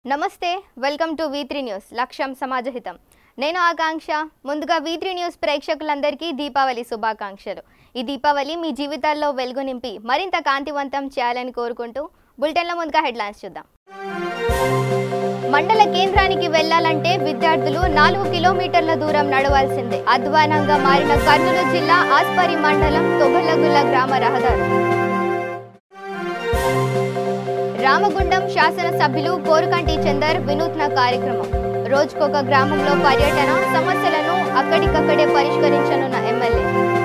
నమస్తే welcome to V3 news లక్ష్యం సమాజహితం నేను ఆకాంక్ష ముందుగా V3 న్యూస్ ప్రేక్షకులందరికీ దీపావళి శుభాకాంక్షలు ఈ దీపావళి మీ జీవితాల్లో వెలుగు నింపి మరింత కాంతివంతం చేయాలని కోరుకుంటూ బులెటిన్ల ముందుగా హెడ్లైన్స్ చూద్దాం మండల కేంద్రానికి వెళ్లాలంటే విద్యార్థులు 4 కిలోమీటర్ల దూరం నడవాల్సిందే అధ్వానంగా మారిన కర్నూలు జిల్లా ఆస్పరి మండలం తొగలగుల్ల గ్రామ రహదారి రామగుండం శాసనసభ్యులు కోరుకంటి చందర్ వినూత్న కార్యక్రమం రోజుకొక గ్రామంలో పర్యటన సమస్యలను అక్కడికక్కడే పరిష్కరించనున్న ఎమ్మెల్యే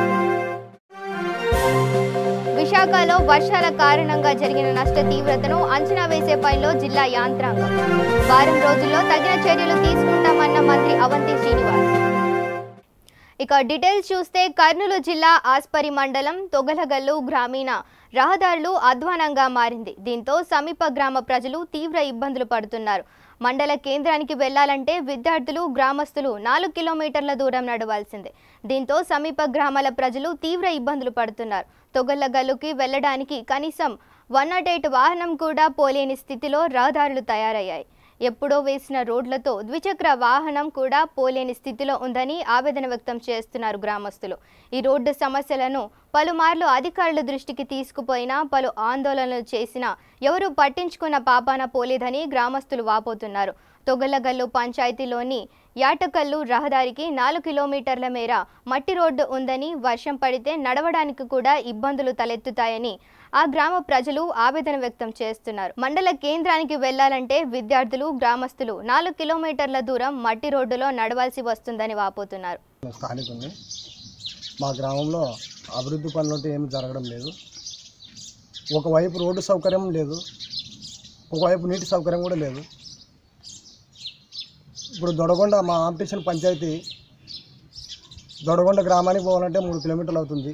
విశాఖలో వర్షాల కారణంగా జరిగిన నష్ట తీవ్రతను అంచనా వేసే పనిలో జిల్లా యాంత్రాంగం వారం రోజుల్లో తగిన చర్యలు తీసుకుంటామన్న మంత్రి అవంతి శ్రీనివాస్ ఇక డీటెయిల్స్ చూస్తే కర్నూలు జిల్లా ఆస్పరి మండలం తొగలగల్లు గ్రామీణ రహదారులు అధ్వానంగా మారింది దీంతో సమీప గ్రామ ప్రజలు తీవ్ర ఇబ్బందులు పడుతున్నారు మండల కేంద్రానికి వెళ్లాలంటే విద్యార్థులు గ్రామస్తులు 4 కిలోమీటర్ల దూరం నడవాల్సిందే దీంతో సమీప గ్రామాల ప్రజలు తీవ్ర ఇబ్బందులు పడుతున్నారు తొగలగల్లుకి వెళ్లడానికి కనీసం 108 వాహనం కూడా పోలేని స్థితిలో రహదారులు తయారయ్యాయి ఎప్పుడో వేసిన రోడ్లతో ద్విచక్ర వాహనం కూడా పోలేని స్థితిలో ఉందని ఆవేదన వ్యక్తం చేస్తున్నారు గ్రామస్తులు ఈ రోడ్డు సమస్యలను పలుమార్లు అధికారుల దృష్టికి తీసుకుపోయినా పలు ఆందోళనలు చేసినా ఎవరూ పట్టించుకున్న పాపాన పోలేదని గ్రామస్తులు వాపోతున్నారు తొగలగల్లు పంచాయతీలోని యాటకల్లు రహదారికి 4 కిలోమీటర్ల మేర మట్టి రోడ్డు ఉందని వర్షం పడితే నడవడానికి కూడా ఇబ్బందులు తలెత్తుతాయని ఆ గ్రామ ప్రజలు ఆవేదన వ్యక్తం చేస్తున్నారు మండల కేంద్రానికి వెళ్లాలంటే విద్యార్థులు గ్రామస్తులు 4 కిలోమీటర్ల దూరం మట్టి రోడ్డులో నడవాల్సి వస్తుందని వాపోతున్నారు మా గ్రామంలో అభివృద్ధి పనులు ఏమీ జరగడం లేదు ఒకవైపు రోడ్డు సౌకర్యం లేదు ఒకవైపు నీటి సౌకర్యం కూడా లేదు ఇప్పుడు దొడగొండ మా ఆంపిషన్ పంచాయతీ దొడగొండ గ్రామానికి పోవాలంటే 3 కిలోమీటర్లు అవుతుంది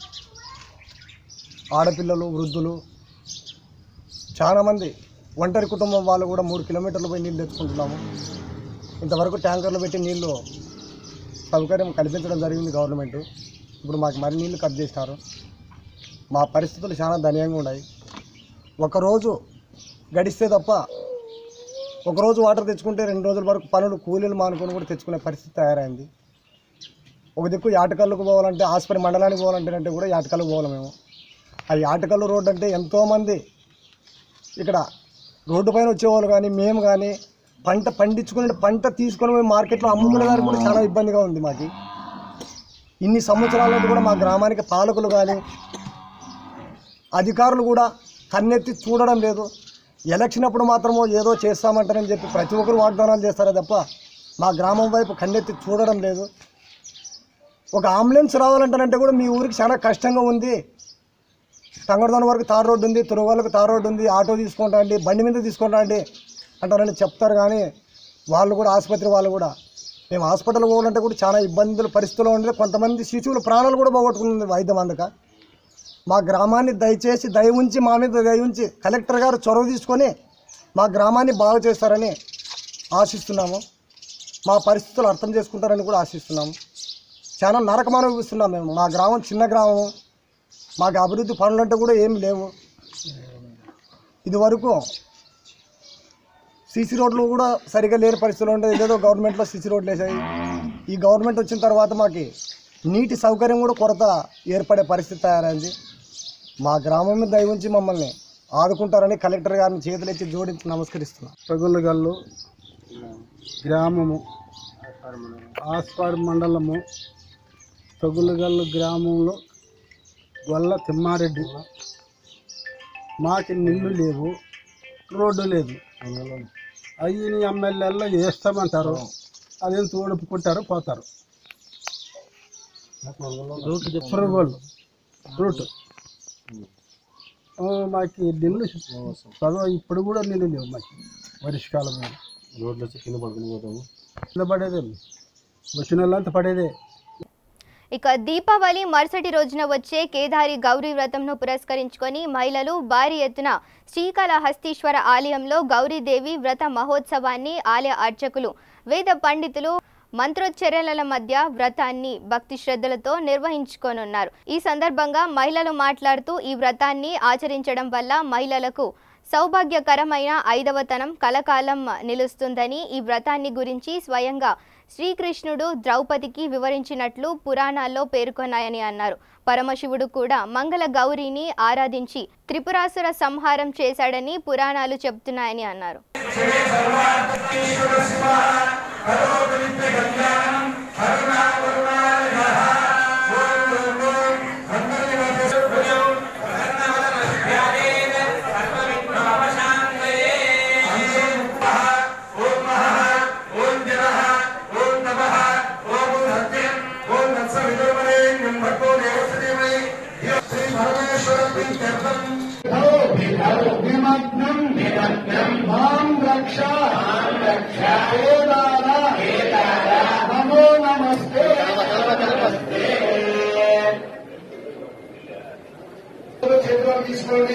ఆడపిల్లలు వృద్ధులు చాలామంది ఒంటరి కుటుంబం వాళ్ళు కూడా 3 కిలోమీటర్లు పోయి నీళ్ళు తెచ్చుకుంటున్నాము ఇంతవరకు ట్యాంకర్లు పెట్టి నీళ్ళు సౌకర్యం కల్పించడం జరిగింది గవర్నమెంట్ ఇప్పుడు మాకు మరి నీళ్ళు కట్ చేసినారు మా పరిస్థితులు చాలా దయనీయంగా ఉన్నాయి ఒకరోజు గడిస్తే తప్ప ఒకరోజు వాటర్ తెచ్చుకుంటే 2 రోజుల వరకు పనులు కూలీలు మానుకొని కూడా తెచ్చుకునే పరిస్థితి తయారైంది ఒక దిక్కు యాటకల్లుకు పోవాలంటే ఆస్పరి మండలానికి పోవాలంటే కూడా యాటకల్లుకు పోవాలి మేము ఆ యాటకల్లు రోడ్డు అంటే ఎంతోమంది ఇక్కడ రోడ్డు పైన వచ్చేవాళ్ళు కానీ మేము కానీ పంట పండించుకునే పంట తీసుకొని పోయి మార్కెట్లో అమ్ముకునే దానికి కూడా చాలా ఇబ్బందిగా ఉంది మాకు ఇన్ని సంవత్సరాల నుండి కూడా మా గ్రామానికి పాలకులు కానీ అధికారులు కూడా కన్నెత్తి చూడడం లేదు ఎలక్షన్ అప్పుడు మాత్రమో ఏదో చేస్తామంటారని చెప్పి ప్రతి ఒక్కరు వాగ్దానాలు చేస్తారే తప్ప మా గ్రామం వైపు కన్నెత్తి చూడడం లేదు ఒక అంబులెన్స్ రావాలంటారంటే కూడా మీ ఊరికి చాలా కష్టంగా ఉంది తంగడదోన వరకు తార్ రోడ్డు ఉంది తురువాళ్ళకు తార్ రోడ్డు ఉంది ఆటో తీసుకొని రండి బండి మీద తీసుకొని రండి అంటారని చెప్తారు కానీ వాళ్ళు కూడా ఆసుపత్రి వాళ్ళు కూడా మేము హాస్పిటల్ పోవాలంటే కూడా చాలా ఇబ్బందుల పరిస్థితుల్లో ఉండేది కొంతమంది శిశువుల ప్రాణాలు కూడా పోగొట్టుకుంది వైద్యం అందక మా గ్రామాన్ని దయచేసి దయ ఉంచి మా మీద దయ ఉంచి కలెక్టర్ గారు చొరవ తీసుకొని మా గ్రామాన్ని బాగు చేస్తారని ఆశిస్తున్నాము మా పరిస్థితులు అర్థం చేసుకుంటారని కూడా ఆశిస్తున్నాము చాలా నరకం అనుభవిస్తున్నాం మేము మా గ్రామం చిన్న గ్రామం మాకు అభివృద్ధి పనులు అంటే కూడా ఏమి లేవు ఇదివరకు సీసీ రోడ్లు కూడా సరిగ్గా లేని పరిస్థితులు ఉండేది ఏదేదో గవర్నమెంట్లో సీసీ రోడ్లు వేసాయి ఈ గవర్నమెంట్ వచ్చిన తర్వాత మాకు నీటి సౌకర్యం కూడా కొరత ఏర్పడే పరిస్థితి తయారైంది మా గ్రామం మీద దయ ఉంచి మమ్మల్ని ఆదుకుంటారని కలెక్టర్ గారిని చేతులెత్తి జోడించి నమస్కరిస్తున్నాం తొగలగల్లు గ్రామము ఆస్పాడు మండలము తొగలగల్లు గ్రామంలో గొల్ల తిమ్మారెడ్డి మాకు నీళ్ళు లేవు రోడ్డు లేదు అయ్యి ఎమ్మెల్యేల్లో వేస్తామంటారు అదేం తోడుపుకుంటారు పోతారు రూట్ మాకు నీళ్ళు చదువు ఇప్పుడు కూడా నీళ్ళు లేవు మాకు వర్షకాలం రోడ్లు వచ్చి కింద పడుకుని పోతాము కింద పడేదే వచ్చిన వాళ్ళంతా పడేదే ఇక దీపావళి మరుసటి రోజున వచ్చే కేదారి గౌరీ వ్రతంను పురస్కరించుకొని మహిళలు భారీ ఎత్తున శ్రీకాళహస్తీశ్వర ఆలయంలో గౌరీదేవి వ్రత మహోత్సవాన్ని ఆలయ అర్చకులు వేద పండితులు మంత్రోచ్చరణల మధ్య వ్రతాన్ని భక్తి శ్రద్ధలతో నిర్వహించుకోనున్నారు ఈ సందర్భంగా మహిళలు మాట్లాడుతూ ఈ వ్రతాన్ని ఆచరించడం వల్ల మహిళలకు సౌభాగ్యకరమైన 5వతనం కలకాలం నిలుస్తుందని ఈ వ్రతాన్ని గురించి స్వయంగా శ్రీకృష్ణుడు ద్రౌపదికి వివరించినట్లు పురాణాల్లో పేర్కొన్నాయని అన్నారు. పరమశివుడు కూడా మంగళ గౌరిని ఆరాధించి త్రిపురాసుర సంహారం చేశాడని పురాణాలు చెబుతున్నాయని అన్నారు. తీసుకోండి.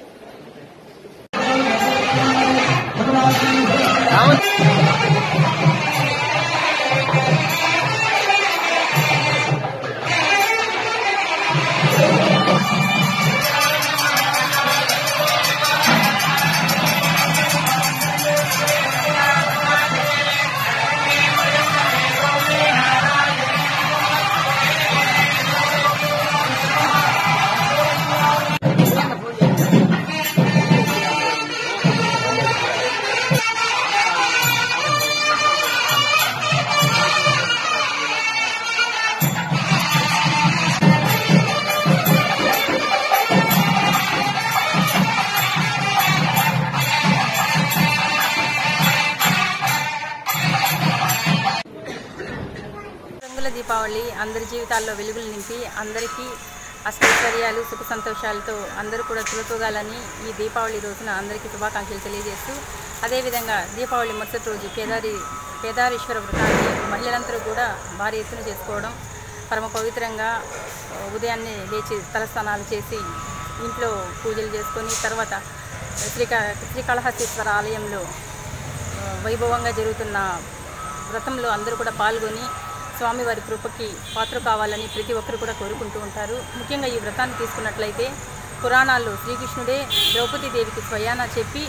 దీపావళి అందరి జీవితాల్లో వెలుగులు నింపి అందరికీ అష్టైశ్వర్యాలు సుఖ సంతోషాలతో అందరూ కూడా తులతూగాలని ఈ దీపావళి రోజున అందరికీ శుభాకాంక్షలు తెలియజేస్తూ అదేవిధంగా దీపావళి మరుసటి రోజు కేదారేశ్వర వ్రతాన్ని మహిళలందరూ కూడా భారీ ఎత్తున చేసుకోవడం పరమ పవిత్రంగా ఉదయాన్నే లేచి తలస్నానాలు చేసి ఇంట్లో పూజలు చేసుకొని తర్వాత శ్రీకాళహస్తీశ్వర ఆలయంలో వైభవంగా జరుగుతున్న వ్రతంలో అందరూ కూడా పాల్గొని స్వామివారి కృపకి పాత్ర కావాలని ప్రతి ఒక్కరు కూడా కోరుకుంటూ ఉంటారు. ముఖ్యంగా ఈ వ్రతాన్ని తీసుకున్నట్లయితే పురాణాల్లో శ్రీకృష్ణుడే ద్రౌపదీదేవికి స్వయాన చెప్పి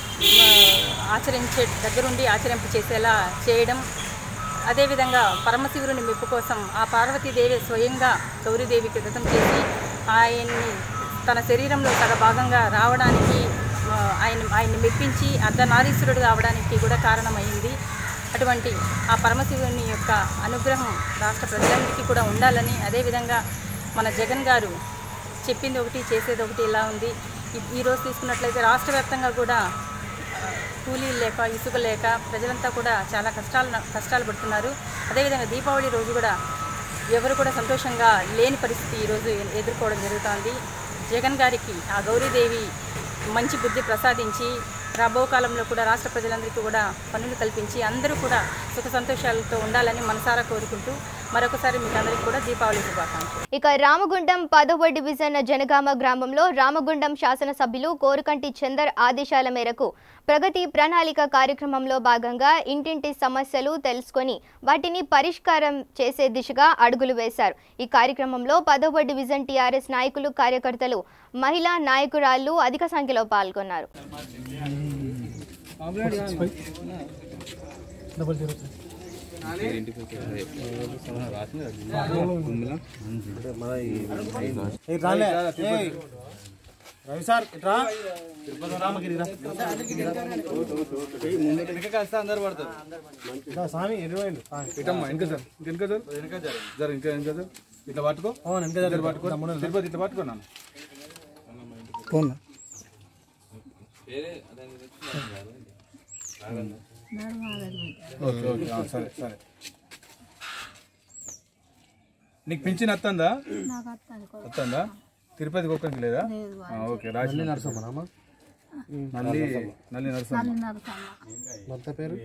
దగ్గరుండి ఆచరింప చేసేలా చేయడం, అదేవిధంగా పరమశివుని మెప్పు కోసం ఆ పార్వతీదేవి స్వయంగా గౌరీదేవికి వ్రతం చేసి ఆయన్ని తన శరీరంలో సగభాగంగా రావడానికి ఆయన్ని మెప్పించి అర్ధనారీశ్వరుడు కావడానికి కూడా కారణమైంది. అటువంటి ఆ పరమశివుని యొక్క అనుగ్రహం రాష్ట్ర ప్రజలందరికీ కూడా ఉండాలని, అదేవిధంగా మన జగన్ గారు చెప్పింది ఒకటి చేసేది ఒకటి ఇలా ఉంది. ఈరోజు తీసుకున్నట్లయితే రాష్ట్ర వ్యాప్తంగా కూడా కూలీలు లేక ఇసుక లేక ప్రజలంతా కూడా చాలా కష్టాలు పడుతున్నారు. అదేవిధంగా దీపావళి రోజు కూడా ఎవరు కూడా సంతోషంగా లేని పరిస్థితి ఈరోజు ఎదుర్కోవడం జరుగుతుంది. జగన్ గారికి ఆ గౌరీదేవి మంచి బుద్ధి ప్రసాదించి రాబో కాలంలో కూడా రాష్ట్ర ప్రజలందరికీ కూడా పనులు కల్పించి అందరూ కూడా సుఖ సంతోషాలతో ఉండాలని మనసారా కోరుకుంటూ మరొకసారి మీకు అందరికీ కూడా దీపావళి శుభాకాంక్షలు. ఇక రామగుండం 10వ డివిజన్ జనగామ గ్రామంలో రామగుండం శాసనసభ్యులు కోరుకంటి చందర్ ఆదేశాల మేరకు ప్రగతి ప్రణాళిక కార్యక్రమంలో భాగంగా ఇంటింటి సమస్యలు తెలుసుకొని వాటిని పరిష్కారం చేసే దిశగా అడుగులు వేశారు. ఈ కార్యక్రమంలో 10వ డివిజన్ టీఆర్ఎస్ నాయకులు, కార్యకర్తలు, మహిళా నాయకురాళ్లు అధిక సంఖ్యలో పాల్గొన్నారు. ఇట్లా పట్టుకో తిరుపతి ఇట్లా పట్టుకున్నాను. సరే సరే. నీకు పింఛన్ వస్తుందా? తిరుపతికి ఒక్కరికి లేదా? ఓకే. రాజు నరసమ్మ, నల్లి నరసమ్మ, భర్త పేరు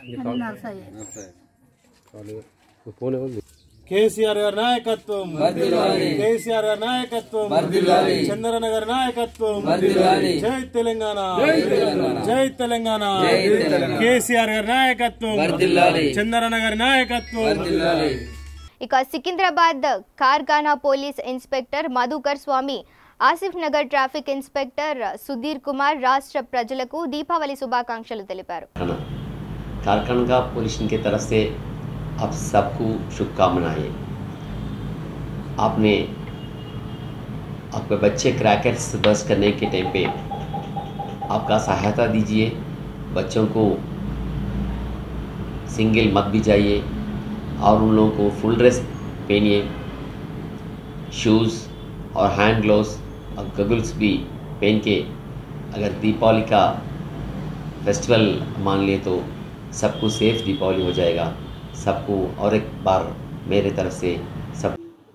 కేసీఆర్ గారి నాయకత్వం, కేసీఆర్ గారి నాయకత్వం, చంద్రన్న గారి నాయకత్వం. జై తెలంగాణ, జై తెలంగాణ. కేసీఆర్ గారి నాయకత్వం, చంద్రన్న గారి నాయకత్వం. ఇక Secunderabad Karkhana police inspector Madhukar Swamy Asif Nagar traffic inspector Sudhir Kumar రాష్ట్ర ప్రజలకు దీపావళి శుభాకాంక్షలు తెలిపారు. झारखंड का पुलिस की तरफ से आप सबको शुभकामनाएं। आपने आपके बच्चे क्रैकर्स बर्स्ट करने के टाइम पे आपका सहायता दीजिए, बच्चों को सिंगल मत भी जाइए और उन लोगों को फुल ड्रेस पहनिए, शूज़ और हैंड ग्लोव्स और गगल्स भी पहन के अगर दीपावली का फेस्टिवल मान लिए तो सबको सेफ दीपावली हो जाएगा। सबको और एक बार मेरे तरफ से सब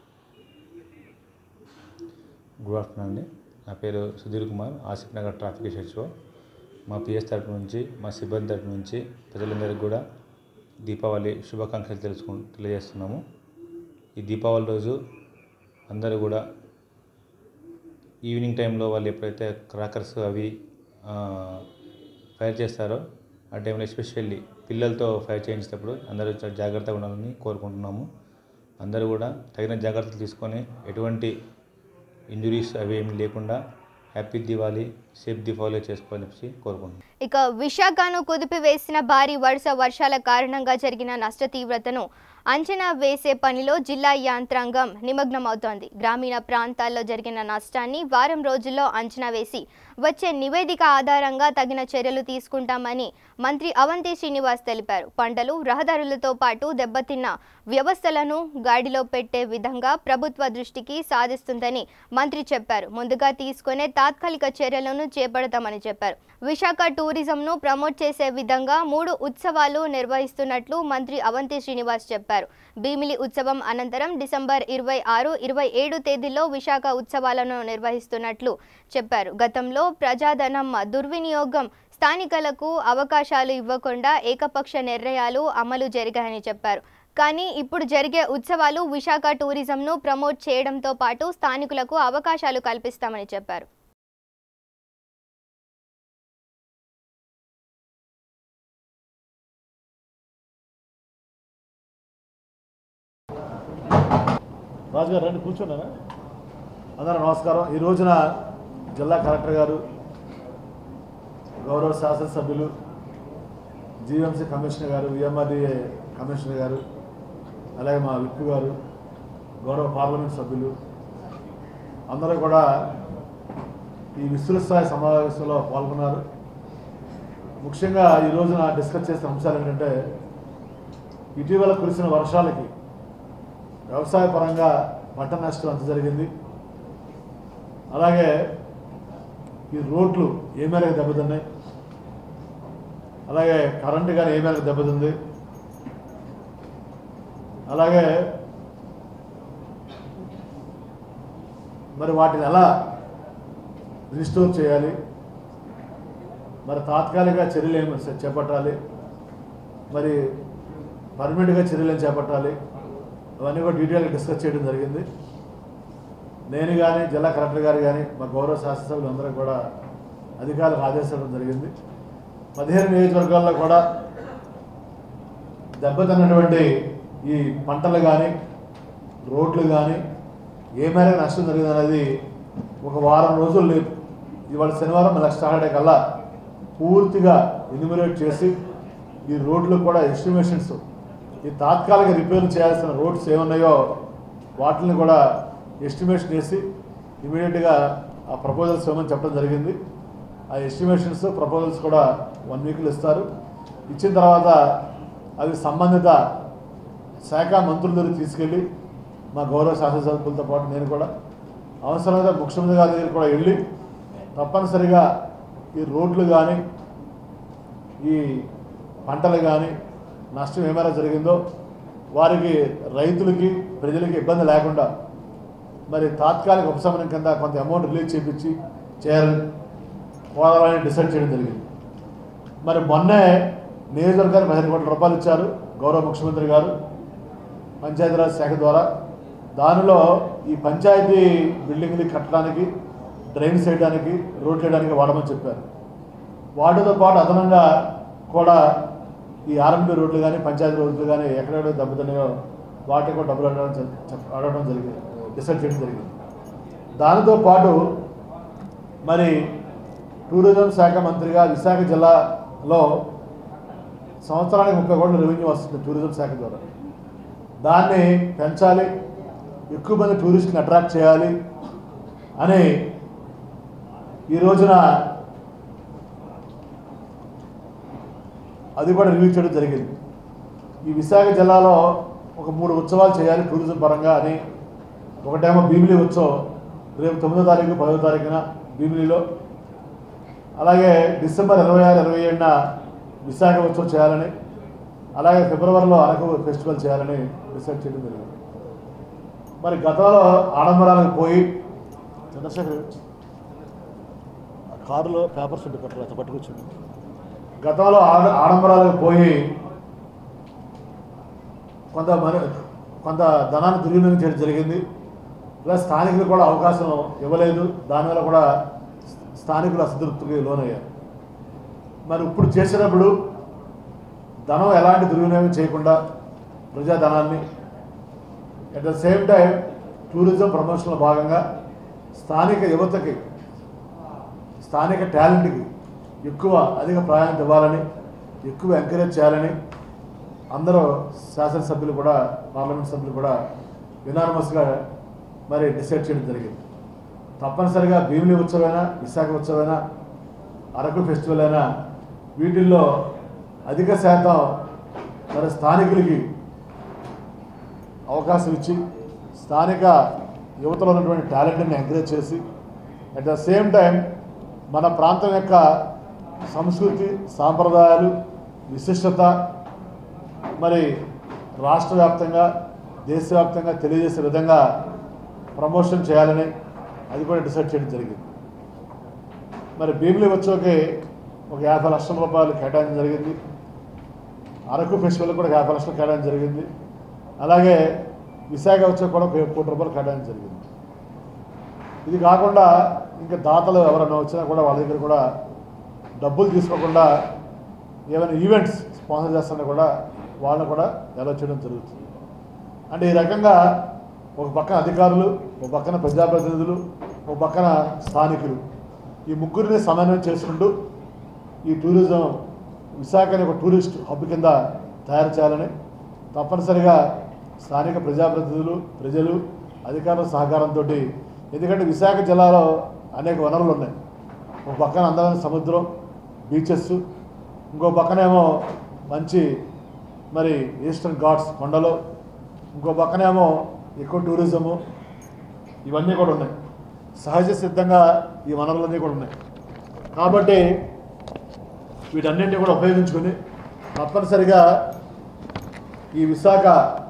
గుడ్ ఆఫ్టర్నూన్ అండి. నా పేరు సుధీర్ కుమార్, ఆసిఫ్ నగర్ ట్రాఫిక్ ఎస్హెచ్ఓ. మా పిఎస్ తరపు నుంచి, మా సిబ్బంది తరపు నుంచి ప్రజలందరికీ కూడా దీపావళి శుభాకాంక్షలు తెలియజేస్తున్నాము. ఈ దీపావళి రోజు అందరూ కూడా ఈవినింగ్ టైంలో వాళ్ళు ఎప్పుడైతే క్రాకర్స్ అవి ఫైర్ చేస్తారో ఆ టైంలో ఎస్పెషల్లీ పిల్లలతో ఫైర్ చేయించేటప్పుడు అందరూ చాలా జాగ్రత్తగా ఉండాలని కోరుకుంటున్నాము. అందరూ కూడా తగిన జాగ్రత్తలు తీసుకొని ఎటువంటి ఇంజురీస్ అవి ఏమి లేకుండా హ్యాపీ దివాళీ, సేఫ్ దీపావళి చేసుకోవాలని కోరుకుంటున్నాను. ఇక విశాఖను కుదిపివేసిన భారీ వర్షాల కారణంగా జరిగిన నష్ట తీవ్రతను అంచనా వేసే పనిలో జిల్లా యంత్రాంగం నిమగ్నమవుతోంది. గ్రామీణ ప్రాంతాల్లో జరిగిన నష్టాన్ని వారం రోజుల్లో అంచనా వేసి వచ్చే నివేదిక ఆధారంగా తగిన చర్యలు తీసుకుంటామని మంత్రి అవంతి శ్రీనివాస్ తెలిపారు. పంటలు, రహదారులతో పాటు దెబ్బతిన్న వ్యవస్థలను గాడిలో పెట్టే విధంగా ప్రభుత్వ దృష్టికి సాధిస్తుందని మంత్రి చెప్పారు. ముందుగా తీసుకునే తాత్కాలిక చర్యలను చేపడతామని చెప్పారు. విశాఖ టూరిజంను ప్రమోట్ చేసే విధంగా 3 ఉత్సవాలు నిర్వహిస్తున్నట్లు మంత్రి అవంతి శ్రీనివాస్ చెప్పారు. భీమిలి ఉత్సవం అనంతరం డిసెంబర్ 26, 27 తేదీల్లో విశాఖ ఉత్సవాలను నిర్వహిస్తున్నట్లు చెప్పారు. గతంలో ప్రజాధనం దుర్వినియోగం, స్థానికులకు అవకాశాలు ఇవ్వకుండా ఏకపక్ష నిర్ణయాలు అమలు జరిగాయని చెప్పారు. కానీ ఇప్పుడు జరిగే ఉత్సవాలు విశాఖ టూరిజంను ప్రమోట్ చేయడంతో పాటు స్థానికులకు అవకాశాలు కల్పిస్తామని చెప్పారు. రాజుగారు రండి, కూర్చున్నారా? అందరూ నమస్కారం. ఈ రోజున జిల్లా కలెక్టర్ గారు, గౌరవ శాసనసభ్యులు, జీఎంసీ కమిషనర్ గారు, విఎంఆర్డీఏ కమిషనర్ గారు, అలాగే మా విప్ గారు, గౌరవ పార్లమెంట్ సభ్యులు అందరూ కూడా ఈ విస్తృత స్థాయి సమావేశంలో పాల్గొన్నారు. ముఖ్యంగా ఈ రోజున డిస్కస్ చేసిన అంశాలు ఏంటంటే, ఇటీవల కురిసిన వర్షాలకి వ్యవసాయ పరంగా పంట నష్టం ఎంత జరిగింది, అలాగే ఈ రోడ్లు ఏ మేరకు దెబ్బతిన్నాయి, అలాగే కరెంటు కానీ ఏ మేరకు దెబ్బతింది, అలాగే మరి వాటిని ఎలా రిస్టోర్ చేయాలి, మరి తాత్కాలిక చర్యలు ఏమి చేపట్టాలి, మరి పర్మనెంట్గా చర్యలు ఏం చేపట్టాలి, అవన్నీ కూడా డీటెయిల్గా డిస్కస్ చేయడం జరిగింది. నేను కానీ, జిల్లా కలెక్టర్ గారు కానీ, మా గౌరవ శాసనసభ్యులు అందరూ కూడా అధికారులకు ఆదేశించడం జరిగింది. 15 నియోజకవర్గాల్లో కూడా దెబ్బతిన్నటువంటి ఈ పంటలు కానీ, రోడ్లు కానీ ఏ మేరకు నష్టం జరిగింది అనేది ఒక వారం రోజులు లేదు. ఇవాళ శనివారం మళ్ళీ సాటర్డే కల్లా పూర్తిగా ఎన్యూమరేట్ చేసి ఈ రోడ్లు కూడా ఎస్టిమేషన్స్, ఈ తాత్కాలిక రిపేర్లు చేయాల్సిన రోడ్స్ ఏమున్నాయో వాటిని కూడా ఎస్టిమేషన్ చేసి ఇమీడియట్గా ఆ ప్రపోజల్స్ ఏమని చెప్పడం జరిగింది. ఆ ఎస్టిమేషన్స్, ప్రపోజల్స్ కూడా 1 వీక్లో ఇస్తారు. ఇచ్చిన తర్వాత అవి సంబంధిత శాఖ మంత్రుల దగ్గర తీసుకెళ్ళి మా గౌరవ శాసనసభ్యులతో పాటు నేను కూడా అవసరమైతే ముఖ్యమంత్రి గారి దగ్గర కూడా వెళ్ళి తప్పనిసరిగా ఈ రోడ్లు కానీ, ఈ పంటలు కానీ నష్టం ఏమైనా జరిగిందో వారికి, రైతులకి, ప్రజలకి ఇబ్బంది లేకుండా మరి తాత్కాలిక ఉపశమనం కింద కొంత అమౌంట్ రిలీజ్ చేయించి చేయాలని డిసైడ్ చేయడం జరిగింది. మరి మొన్నే నియోజకవర్గానికి 15 కోట్ల రూపాయలు ఇచ్చారు గౌరవ ముఖ్యమంత్రి గారు పంచాయతీరాజ్ శాఖ ద్వారా. దానిలో ఈ పంచాయతీ బిల్డింగ్లు కట్టడానికి, డ్రైన్స్ వేయడానికి, రోడ్లు వేయడానికి వాడమని చెప్పారు. వాటితో పాటు అదనంగా కూడా ఈ ఆర్ఎంపీ రోడ్లు కానీ, పంచాయతీ రోడ్లు కానీ ఎక్కడెక్కడ దెబ్బతిన్నాయో వాటికి కూడా డబ్బులు అడగడం జరిగింది, డిసైడ్ చేయడం జరిగింది. దానితో పాటు మరి టూరిజం శాఖ మంత్రిగా విశాఖ జిల్లాలో సంవత్సరానికి 30 కోట్ల రెవెన్యూ వస్తుంది టూరిజం శాఖ ద్వారా. దాన్ని పెంచాలి, ఎక్కువ మంది టూరిస్టుని అట్రాక్ట్ చేయాలి అని ఈ రోజున అది కూడా రివ్యూ చేయడం జరిగింది. ఈ విశాఖ జిల్లాలో ఒక 3 ఉత్సవాలు చేయాలి టూరిజం పరంగా అని. ఒకటేమో భీమిలి ఉత్సవం రేపు 9వ తారీఖు 10వ తారీఖున భీమిలిలో, అలాగే డిసెంబర్ 26, 27న విశాఖ ఉత్సవం చేయాలని, అలాగే ఫిబ్రవరిలో అరకు ఫెస్టివల్ చేయాలని డిసైడ్ చేయడం జరిగింది. మరి గతంలో ఆడంబరాలకు పోయి చంద్రశేఖర్ కారులో పేపర్స్ ఉంటే పట్టుకొచ్చింది. గతంలో ఆడంబరాలకు పోయి కొంత ధనాన్ని దుర్వినియోగం చేయడం జరిగింది. ప్లస్ స్థానికులు కూడా అవకాశం ఇవ్వలేదు. దానివల్ల కూడా స్థానికులు అసంతృప్తికి లోనయ్యారు. మరి ఇప్పుడు చేసినప్పుడు ధనం ఎలాంటి దుర్వినియోగం చేయకుండా ప్రజాధనాన్ని at the same time tourism ప్రమోషన్లో భాగంగా స్థానిక యువతకి, స్థానిక టాలెంట్కి అధిక ప్రాధాన్యత ఇవ్వాలని, ఎక్కువ ఎంకరేజ్ చేయాలని అందరూ శాసనసభ్యులు కూడా, పార్లమెంట్ సభ్యులు కూడా యునానిమస్గా మరి డిసైడ్ చేయడం జరిగింది. తప్పనిసరిగా భీమిలి ఉత్సవమైనా, విశాఖ ఉత్సవమైనా, అరకు ఫెస్టివల్ అయినా వీటిల్లో అధిక శాతం మరి స్థానికులకి అవకాశం ఇచ్చి స్థానిక యువతలో ఉన్నటువంటి టాలెంట్ని ఎంకరేజ్ చేసి అట్ ద సేమ్ టైం మన ప్రాంతం యొక్క సంస్కృతి, సాంప్రదాయాలు, విశిష్టత మరి రాష్ట్ర వ్యాప్తంగా, దేశవ్యాప్తంగా తెలియజేసే విధంగా ప్రమోషన్ చేయాలని అది కూడా డిసైడ్ చేయడం జరిగింది. మరి భీమిలి ఉత్సవకి ఒక 50 లక్షల రూపాయలు కేటాయించడం జరిగింది. అరకు ఫెస్టివల్ కూడా 50 లక్షలు కేటాయించడం జరిగింది. అలాగే విశాఖ ఉత్సవం కూడా 1 కోటి రూపాయలు కేటాయించడం జరిగింది. ఇది కాకుండా ఇంకా దాతలు ఎవరైనా వచ్చినా కూడా వాళ్ళ దగ్గర కూడా డబ్బులు తీసుకోకుండా ఏమైనా ఈవెంట్స్ స్పాన్సర్ చేస్తున్నా కూడా వాళ్ళని కూడా ఎలా చేయడం జరుగుతుంది. అంటే ఈ రకంగా ఒక పక్కన అధికారులు, ఒక పక్కన ప్రజాప్రతినిధులు, ఒక పక్కన స్థానికులు, ఈ ముగ్గురిని సమన్వయం చేసుకుంటూ ఈ టూరిజం విశాఖని ఒక టూరిస్ట్ హబ్ కింద తయారు చేయాలని తప్పనిసరిగా స్థానిక ప్రజాప్రతినిధులు, ప్రజలు, అధికారుల సహకారంతో, ఎందుకంటే విశాఖ జిల్లాలో అనేక వనరులు ఉన్నాయి. ఒక పక్కన అందమైన సముద్రం, బీచెస్, ఇంకో పక్కనేమో మంచి మరి ఈస్టర్న్ ఘాట్స్ కొండలు, ఇంకో పక్కనేమో ఎక్కువ టూరిజము, ఇవన్నీ కూడా ఉన్నాయి. సహజ సిద్ధంగా ఈ వనరులన్నీ కూడా ఉన్నాయి. కాబట్టి వీటన్నింటినీ కూడా ఉపయోగించుకొని తప్పనిసరిగా ఈ విశాఖ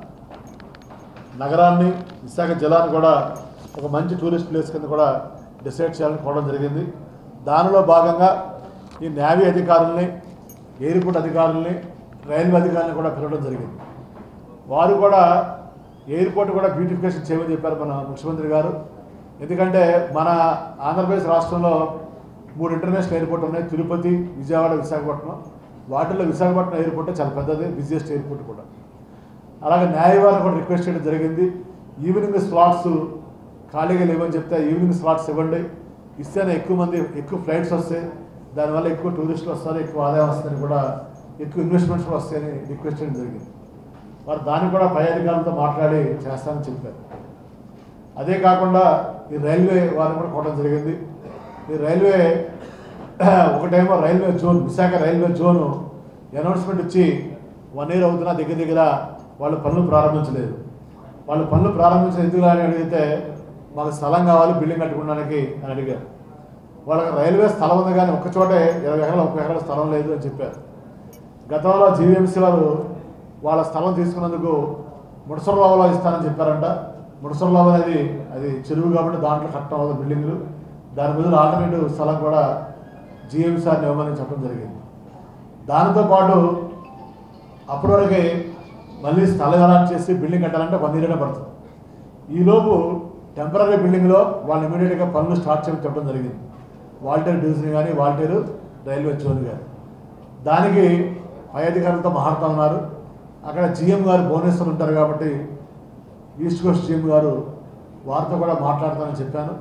నగరాన్ని, విశాఖ జిల్లాను కూడా ఒక మంచి టూరిస్ట్ ప్లేస్ కింద కూడా డిసైడ్ చేయాలని కోవడం జరిగింది. దానిలో భాగంగా ఈ నేవీ అధికారుల్ని, ఎయిర్పోర్ట్ అధికారుల్ని, రైల్వే అధికారులను కూడా పిలవడం జరిగింది. వారు కూడా ఎయిర్పోర్ట్ కూడా బ్యూటిఫికేషన్ చేయమని చెప్పారు మన ముఖ్యమంత్రి గారు. ఎందుకంటే మన ఆంధ్రప్రదేశ్ రాష్ట్రంలో 3 ఇంటర్నేషనల్ ఎయిర్పోర్ట్ ఉన్నాయి, తిరుపతి, విజయవాడ, విశాఖపట్నం. వాటిల్లో విశాఖపట్నం ఎయిర్పోర్ట్ చాలా పెద్దది, బిజియెస్ట్ ఎయిర్పోర్ట్ కూడా. అలాగే న్యాయవారిని కూడా రిక్వెస్ట్ చేయడం జరిగింది. ఈవినింగ్ స్లాట్స్ ఖాళీగా లేవని చెప్తే ఈవినింగ్ స్లాట్స్ ఇవ్వండి, ఇస్తేనే ఎక్కువ ఫ్లైట్స్ వస్తాయి, దానివల్ల ఎక్కువ టూరిస్టులు వస్తారు, ఎక్కువ ఆదాయం వస్తుందని కూడా, ఎక్కువ ఇన్వెస్ట్మెంట్స్ కూడా వస్తాయని రిక్వెస్ట్ చేయడం జరిగింది. వారు దాన్ని కూడా పై అధికారులతో మాట్లాడి చేస్తామని చెప్పారు. అదే కాకుండా ఈ రైల్వే వారిని కూడా కోవడం జరిగింది. ఈ రైల్వే ఒకటేమో railway zone, Visakha railway zone announcement ఇచ్చి 1 year అవుతున్నా దగ్గర వాళ్ళు పనులు ప్రారంభించలేదు. వాళ్ళు పనులు ప్రారంభించిన ఎందుకు అని అడిగితే మాకు స్థలం కావాలి బిల్డింగ్ కట్టుకోవడానికి అని అడిగారు. వాళ్ళకి రైల్వే స్థలం ఉంది కానీ ఒక్కచోటే 20 ఎకరాలు 30 ఎకరాల స్థలం లేదు అని చెప్పారు. గతంలో జీవీఎంసీ వారు వాళ్ళ స్థలం తీసుకున్నందుకు ముడసర్లావులో ఇస్తానని చెప్పారంట. ముడసర్లావు అనేది అది చెరువు కాబట్టి దాంట్లో కట్టడం అవ్వదు బిల్డింగ్లు, దాని బదులు ఆల్టర్నేటివ్ స్థలం కూడా జీఎంసీ వారిని ఇవ్వమని చెప్పడం జరిగింది. దానితో పాటు అప్పటి వరకే మళ్ళీ స్థలం అలాట్ చేసి బిల్డింగ్ కట్టాలంటే 1 year పడుతుంది. ఈలోపు టెంపరీ బిల్డింగ్లో వాళ్ళు ఇమీడియట్గా పనులు స్టార్ట్ చేయడం చెప్పడం జరిగింది. వాల్టేరు డివిజన్ కానీ, వాల్టేరు రైల్వే జోన్ కానీ. దానికి పై అధికారులతో మాట్లాడుతూ ఉన్నారు. అక్కడ జీఎం గారు భువనేశ్వర్ ఉంటారు కాబట్టి ఈస్ట్ కోస్ట్ జీఎం గారు వారితో కూడా మాట్లాడతానని చెప్పాను.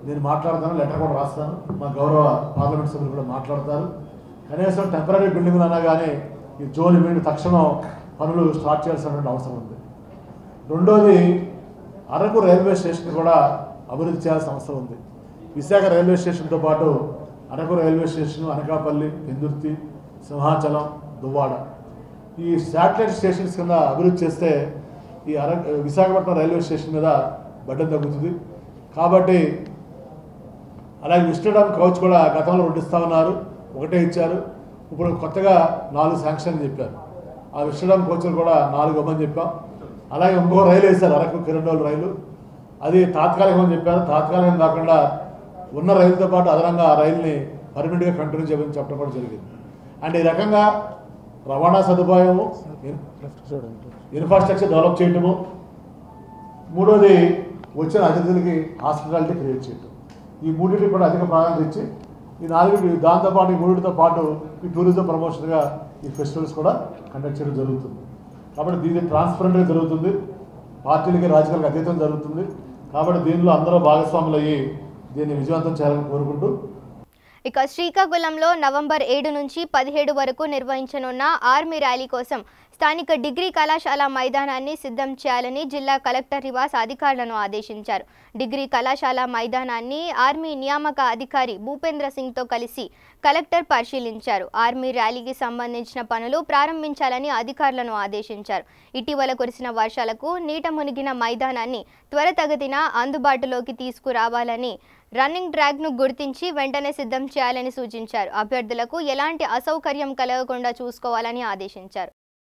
నేను మాట్లాడతాను, లెటర్ కూడా రాస్తాను, మా గౌరవ పార్లమెంట్ సభ్యులు కూడా మాట్లాడతారు. కనీసం టెంపరీ బిల్డింగ్లు అన్నా కానీ ఈ జోన్ ఇమీడియట్ తక్షణం పనులు స్టార్ట్ చేయాల్సినటువంటి అవసరం ఉంది. రెండోది, అరకు రైల్వే స్టేషన్ కూడా అభివృద్ధి చేయాల్సిన అవసరం ఉంది. విశాఖ రైల్వే స్టేషన్తో పాటు అరకు రైల్వే స్టేషన్, అనకాపల్లి, పెందుర్తి, సింహాచలం, దువ్వాడ ఈ శాటిలైట్ స్టేషన్స్ కింద అభివృద్ధి చేస్తే ఈ విశాఖపట్నం రైల్వే స్టేషన్ మీద బడ్డం తగ్గుతుంది. కాబట్టి అలాగే విస్టడమ్ కౌచ్ కూడా గతంలో 2 ఇస్తామన్నారు, 1 ఇచ్చారు. ఇప్పుడు కొత్తగా 4 శాంక్షన్ చెప్పారు. ఆ విస్టడమ్ కోచ్లు కూడా 4 ఇవ్వమని చెప్పాం. అలాగే ఇంకో రైలు వేశారు, అరకు కిరండోల్ రైలు, అది తాత్కాలికమని చెప్పారు. తాత్కాలికం కాకుండా ఉన్న రైలుతో పాటు అదనంగా ఆ రైలుని పర్మనెంట్గా కంటిన్యూ చేయమని చెప్పడం కూడా జరిగింది. అండ్ ఈ రకంగా రవాణా సదుపాయము, ఇన్ఫ్రాస్ట్రక్చర్ డెవలప్ చేయటము, మూడోది వచ్చిన అతిథులకి హాస్పిటాలిటీ క్రియేట్ చేయటం, ఈ మూడింటికి కూడా అధిక ప్రాధాన్యత ఇచ్చి ఈ 4 దాంతోపాటు ఈ 3తో పాటు ఈ టూరిజం ప్రమోషన్గా ఈ ఫెస్టివల్స్ కూడా కండక్ట్ చేయడం జరుగుతుంది. కాబట్టి దీన్ని ట్రాన్స్పరెంట్గా జరుగుతుంది, పార్టీలకి రాజకీయాలకు అతీతం జరుగుతుంది. కాబట్టి దీనిలో అందరూ భాగస్వాములు అయ్యి దీన్ని విజయవంతం చేయాలని కోరుకుంటూ, ఇక శ్రీకాకుళంలో నవంబర్ 7 నుంచి 17 వరకు నిర్వహించనున్న ఆర్మీ ర్యాలీ కోసం స్థానిక డిగ్రీ కళాశాల మైదానాన్ని సిద్ధం చేయాలని జిల్లా కలెక్టర్ నివాస్ అధికారులను ఆదేశించారు. డిగ్రీ కళాశాల మైదానాన్ని ఆర్మీ నియామక అధికారి భూపేంద్ర సింగ్తో కలిసి కలెక్టర్ పరిశీలించారు. ఆర్మీ ర్యాలీకి సంబంధించిన పనులు ప్రారంభించాలని అధికారులను ఆదేశించారు. ఇటీవల కురిసిన వర్షాలకు నీట మునిగిన మైదానాన్ని త్వరితగతిన అందుబాటులోకి తీసుకురావాలని, రన్నింగ్ ట్రాక్ను గుర్తించి వెంటనే సిద్ధం చేయాలని సూచించారు. అభ్యర్థులకు ఎలాంటి అసౌకర్యం కలగకుండా చూసుకోవాలని ఆదేశించారు.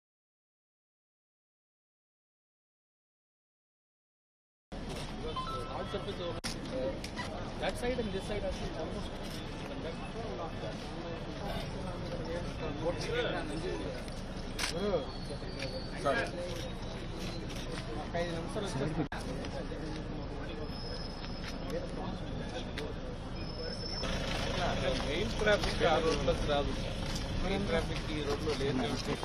మెయిన్ ట్రాఫిక్ ఆ రోడ్లోకి రాదు, మెయిన్ ట్రాఫిక్ ఈ రోడ్లో లేదు.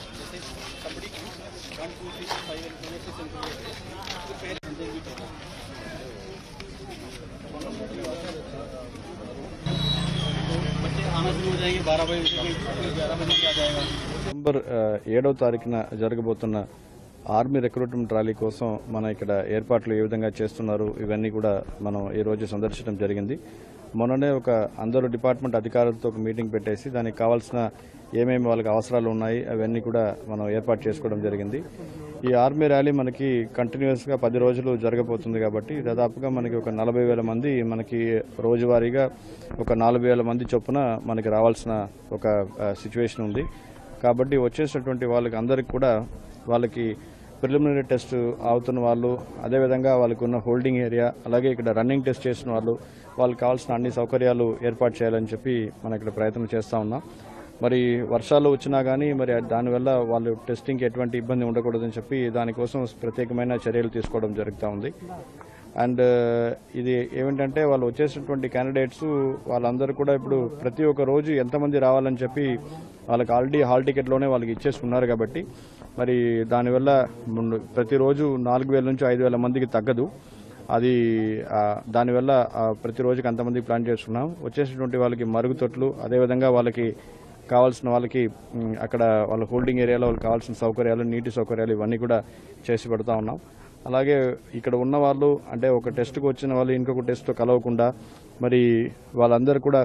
నవంబర్ 7వ తారీఖున జరగబోతున్న ఆర్మీ రిక్రూట్మెంట్ ర్యాలీ కోసం మన ఇక్కడ ఏర్పాట్లు ఏ విధంగా చేస్తున్నారు ఇవన్నీ కూడా మనం ఈ రోజు సందర్శించడం జరిగింది. మొన్ననే అందరూ డిపార్ట్మెంట్ అధికారులతో ఒక మీటింగ్ పెట్టేసి దానికి కావాల్సిన ఏమేమి వాళ్ళకి అవసరాలు ఉన్నాయి అవన్నీ కూడా మనం ఏర్పాటు చేసుకోవడం జరిగింది. ఈ ఆర్మీ ర్యాలీ మనకి కంటిన్యూస్గా 10 రోజులు జరగబోతుంది కాబట్టి దాదాపుగా మనకి ఒక 40,000 మంది మనకి రోజువారీగా ఒక 4,000 మంది చొప్పున మనకి రావాల్సిన ఒక సిచ్యువేషన్ ఉంది. కాబట్టి వచ్చేసినటువంటి వాళ్ళకి అందరికి కూడా వాళ్ళకి ప్రిలిమినరీ టెస్ట్ అవుతున్న వాళ్ళు, అదేవిధంగా వాళ్ళకు ఉన్న హోల్డింగ్ ఏరియా, అలాగే ఇక్కడ రన్నింగ్ టెస్ట్ చేసిన వాళ్ళకి కావాల్సిన అన్ని సౌకర్యాలు ఏర్పాటు చేయాలని చెప్పి మనం ఇక్కడ ప్రయత్నం చేస్తూ ఉన్నాం. మరి వర్షాలు వచ్చినా కానీ మరి దానివల్ల వాళ్ళు టెస్టింగ్కి ఎటువంటి ఇబ్బంది ఉండకూడదని చెప్పి దానికోసం ప్రత్యేకమైన చర్యలు తీసుకోవడం జరుగుతూ ఉంది. అండ్ ఇది ఏమిటంటే వాళ్ళు వచ్చేసినటువంటి క్యాండిడేట్స్ వాళ్ళందరూ కూడా ఇప్పుడు ప్రతి ఒక్క రోజు ఎంతమంది రావాలని చెప్పి వాళ్ళకి ఆల్రెడీ హాల్ టికెట్లోనే వాళ్ళకి ఇచ్చేసుకున్నారు. కాబట్టి మరి దానివల్ల ప్రతిరోజు 4,000 నుంచి 5,000 మందికి తగ్గదు. అది దానివల్ల ప్రతిరోజుకి అంతమందికి ప్లాన్ చేసుకున్నాం. వచ్చేసినటువంటి వాళ్ళకి మరుగుతొట్లు, అదేవిధంగా వాళ్ళకి కావాల్సిన వాళ్ళకి అక్కడ వాళ్ళ హోల్డింగ్ ఏరియాలో వాళ్ళకి కావాల్సిన సౌకర్యాలు, నీటి సౌకర్యాలు ఇవన్నీ కూడా చేసి పెడతా ఉన్నాం. అలాగే ఇక్కడ ఉన్న వాళ్ళు అంటే ఒక టెస్ట్కి వచ్చిన వాళ్ళు ఇంకొక టెస్ట్తో కలవకుండా మరి వాళ్ళందరూ కూడా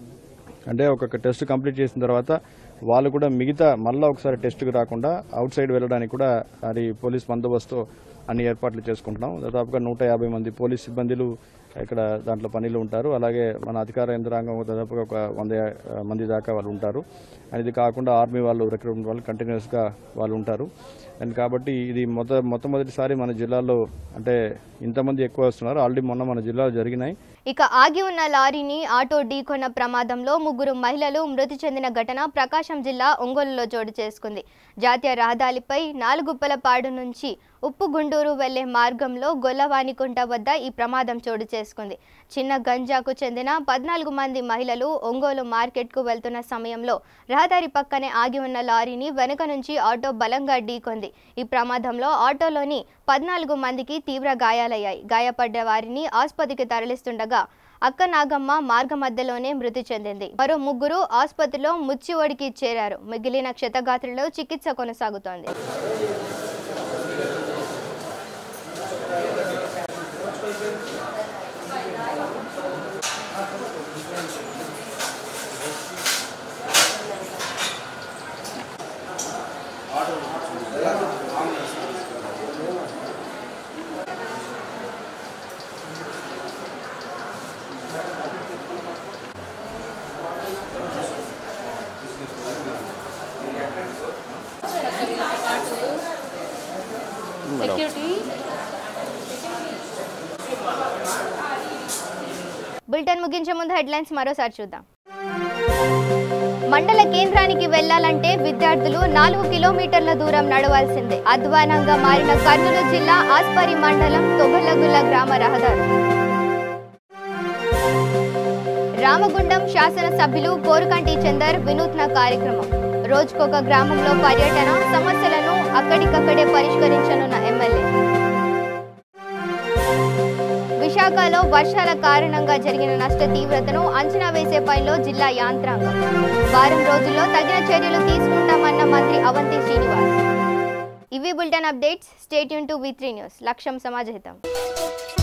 అంటే ఒక్కొక్క టెస్ట్ కంప్లీట్ చేసిన తర్వాత వాళ్ళు కూడా మిగతా మళ్ళీ ఒకసారి టెస్ట్కి రాకుండా అవుట్ సైడ్ వెళ్ళడానికి కూడా అది పోలీస్ బందోబస్తు అన్ని ఏర్పాట్లు చేసుకుంటున్నాం. దాదాపుగా 150 మంది పోలీస్ సిబ్బందులు ఇక్కడ దాంట్లో పనిలో ఉంటారు. అలాగే మన అధికార యంత్రాంగం దాదాపుగా ఒక 100 మంది దాకా వాళ్ళు ఉంటారు. అండ్ ఇది కాకుండా ఆర్మీ వాళ్ళు, రిక్రూట్మెంట్ వాళ్ళు కంటిన్యూస్గా వాళ్ళు ఉంటారు. అండ్ కాబట్టి ఇది మొట్టమొదటిసారి మన జిల్లాలో అంటే ఇంతమంది ఎక్కువ వస్తున్నారు. ఆల్రెడీ మొన్న మన జిల్లాలో జరిగినాయి. ఇక ఆగి ఉన్న లారీని ఆటో ఢీకొన్న ప్రమాదంలో 3 మహిళలు మృతి చెందిన ఘటన ప్రకాశం జిల్లా ఒంగోలులో చోటు చేసుకుంది. జాతీయ రహదారిపై 4గుప్పలపాడు నుంచి ఉప్పుగుండూరు వెళ్లే మార్గంలో గొల్లవానికుంట వద్ద ఈ ప్రమాదం చోటు చేసుకుంది. చిన్న గంజాకు చెందిన 14 మంది మహిళలు ఒంగోలు మార్కెట్కు వెళ్తున్న సమయంలో రహదారి పక్కనే ఆగి ఉన్న లారీని వెనుక నుంచి ఆటో బలంగా ఢీకొంది. ఈ ప్రమాదంలో ఆటోలోని 14 మందికి తీవ్ర గాయాలయ్యాయి. గాయపడ్డ వారిని ఆసుపత్రికి తరలిస్తుండగా అక్క నాగమ్మ మార్గ మధ్యలోనే మృతి చెందింది. మరో ముగ్గురు ఆసుపత్రిలో ముచ్చిఒడికి చేరారు. మిగిలిన క్షతగాత్రుల్లో చికిత్స కొనసాగుతోంది. బులెటిన్ ముగించే ముందు హెడ్లైన్స్ మరోసారి చూద్దాం. మండల కేంద్రానికి వెళ్లాలంటే విద్యార్థులు 4 కిలోమీటర్ల దూరం నడవాల్సిందే. అధ్వానంగా మారిన కర్నూలు జిల్లా ఆస్పరి మండలం తొగలగుల్ల గ్రామ రహదారి. రామగుండం శాసనసభ్యులు కోరుకంటి చందర్ వినూత్న కార్యక్రమం. రోజుకొక గ్రామంలో పర్యటన, సమస్యలను అక్కడికక్కడే పరిష్కరించనున్న ఎమ్మెల్యే. విశాఖలో వర్షాల కారణంగా జరిగిన నష్ట తీవ్రతను అంచనా వేసే పనిలో జిల్లా యంత్రాంగం. వారం రోజుల్లో తగిన చర్యలు తీసుకుంటామన్న మంత్రి అవంతి శ్రీనివాస్. ఇవి bulletin updates. Stay tuned to V3 news. లక్ష్యం సమాజహితం.